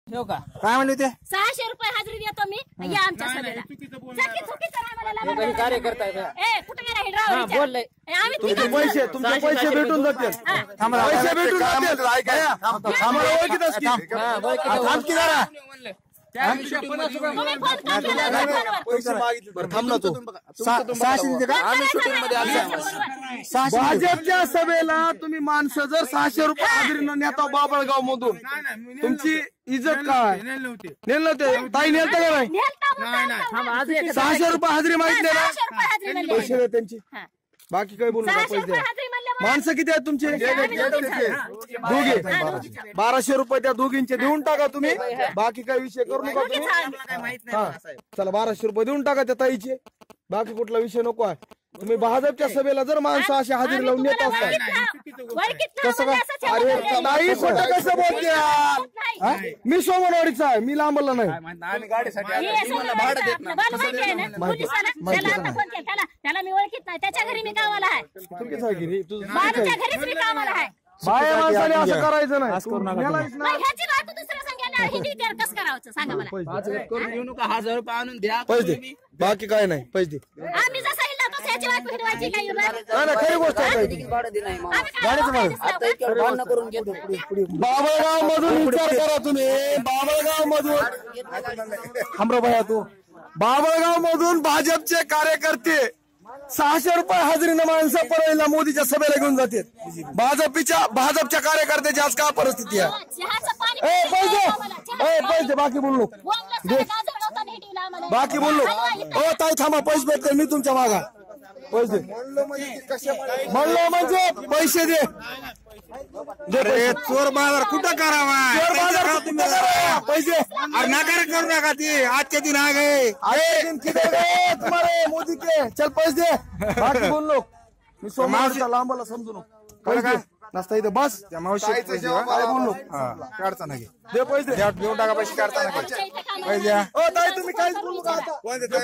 का काय म्हणले ते 600 रुपये हजेरी देतो मी या आमच्या सभेला चुकीचं आम्हाला कार्यकर्ता कुठे गेला हिंडराव बोलले आम्ही तुमचे पैसे भेटून जातील पैसे भेटून जातील आम्हाला ओळखीत असतील जरा पैसे मागितले थांब ना तू 600 देते का भाजपच्या सभेला तुम्ही माणसं जर 600 रुपये हजेरीनं नेता बाबळगाव मधून तुमची इज्जत काय नेल नव्हते ताई नेलता का नाही 600 रुपये हजेरी मागितले ना पैसे दे त्यांची बाकी काही बोलू नका पैसे माणसं किती आहेत तुमचे दोघे 1200 रुपये त्या दोघींचे देऊन टाका तुम्ही बाकी काही विषय करू नका तुम्ही चला 1200 रुपये देऊन टाका त्या ताईचे बाकी कुठला विषय नको आहे तुम्ही भाजपच्या सभेला जर माणसं अशी हजेरी लावून येत असतात कसं काय अरे ताई खोटं कसं बोलते मी सोमवारवाडीचा आहे मी लांबला नाही त्याला मी ओळखीत नाही त्याच्या घरी मी कामाला आहे चुकीचं आहे की रे तुझं माझ्या घरीच मी कामाला आहे बाया माणसाने असं करायचं नाही ह्याची बात दुसऱ्या सांगायला हिंदी कसं करायचं सांगा मला करून येऊ नका 1000 रुपये आणून द्या पैसे दे बाकी काय नाही पैसे दे आम्ही जसं इल्ला तसं ह्याची बात फिरवायची काही नाही खरी गोष्ट आहे बाबळगाव मधून विचार करा तुम्ही बाबळगाव मधून हमरो भया तू बाबळगाव मधून भाजपचे कार्यकर्ते 600 रुपये हजेरीनं माणसं परळीला मोदीच्या सभेला घेऊन जाते भाजपच्या कार्यकर्त्याची आज काय परिस्थिती आहे पैसे बाकी बोललो बाकी बोललो हो ताई थांबा पैसे भेटते मी तुमच्या मागा पैसे म्हणलो म्हणजे पैसे दे चोर बाजार कुठं करावा पैसे नकार करू नका ती आजच्या दिन आ गए तुम्हारे मोदी के चल पैसे दे बाकी बोल लो मी सोमवारचा लांबाला समजू नको पैसे नसता इथं बस त्या मावशी काय बोललो काढता नाही दे पैसे देऊन टाका पैसे काढता नाही पैसे ओ ताई तुम्ही काहीच बोलू नका आता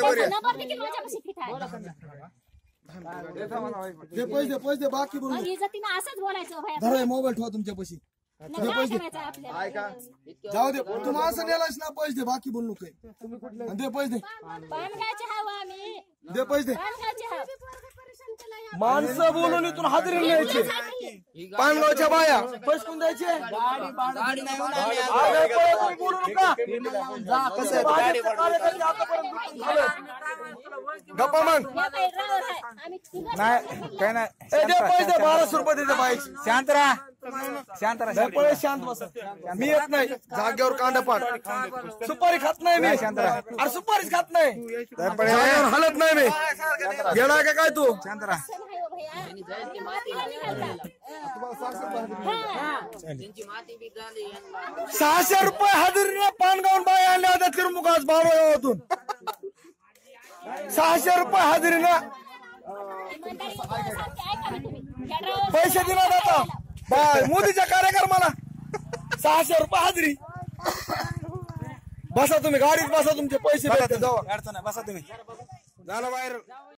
दे पैसे बाकी बोलू असंच बोलायचं धरा मोबाईल ठेवा तुमच्या पैसे जाऊ दे तुम्हाला असं नेलाच ना पैसे दे बाकी बोलू काही तुम्ही कुठले दे पैसे दे पैसे माणसं बोलून इथून हजेरी न्यायचे पानगावच्या बाया पैसे कोण द्यायचे बोलू नका गप्पा मग नाही काय नाही पैसे 1200 रुपये देते बाई शांत राहा शांत बस मी येत नाही जागेवर कांडापाट सुपारी खात नाही मी शांत राहा अरे सुपारीच खात नाही हलत नाही मी गेला का काय तू शांत राहा 600 रुपये हजेरीने पानगावून बाई आणल्या होत्या तिरुमुखास बाबळगावातून 600 रुपये हजेरीने पैसे दिला जाता बाय मोदीच्या कार्यक्रमाला 600 रुपये हजेरी बसा तुम्ही गाडीत बसा तुमचे पैसे भेटते जावा अडचण बसा तुम्ही झालं बाहेर